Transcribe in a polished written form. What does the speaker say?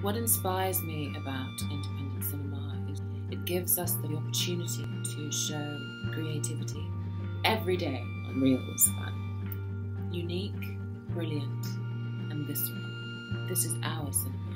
What inspires me about independent cinema is it gives us the opportunity to show creativity. Every day on Reel is fun. Unique, brilliant, and visceral. This is our cinema.